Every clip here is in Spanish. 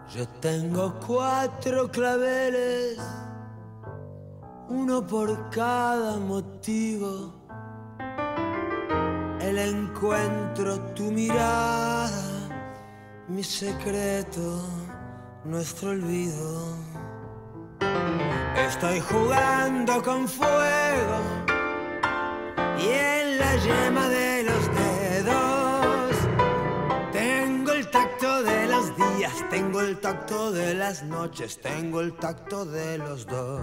Yo tengo 4 claveles, uno por cada motivo. El encuentro, tu mirada, mi secreto, nuestro olvido. Estoy jugando con fuego y en la yema de los dedos tengo el tacto de los días, tengo el tacto de las noches, tengo el tacto de los dos.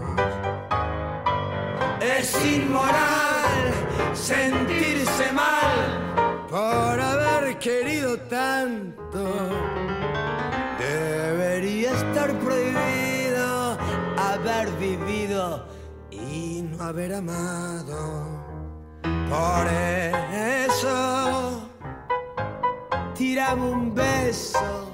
Es inmoral sentirse mal por haber querido tanto. Debería estar prohibido haber vivido y no haber amado. Por eso, tírame un beso,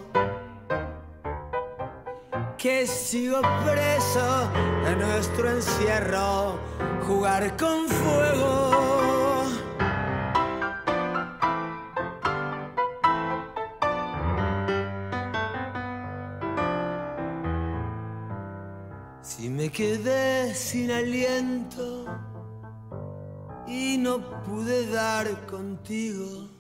que sigo preso en nuestro encierro, jugar con fuego. Si me quedé sin aliento y no pude dar contigo,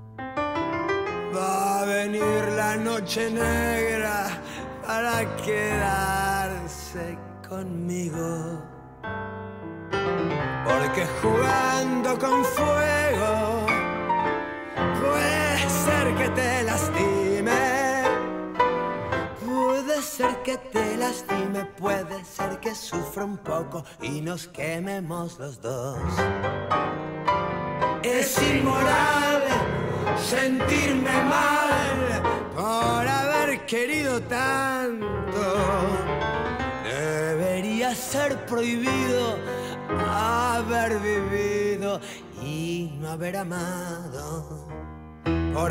va a venir la noche negra para quedarse conmigo. Porque jugando con fuego puede ser que te lastime, puede ser que te lastime, puede ser que sufra un poco y nos quememos los dos. Es inmoral sentirme mal por haber querido tanto. Debería ser prohibido haber vivido y no haber amado. Por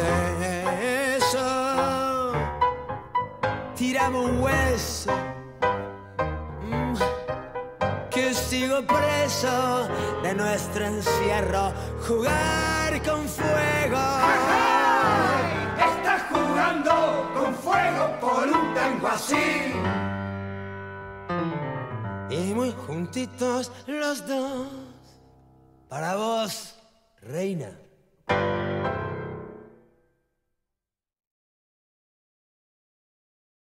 eso, tírame un hueso, que sigo preso de nuestro encierro, jugar con fuego. Estás jugando con fuego por un tango así. Y muy juntitos los dos, para vos, reina.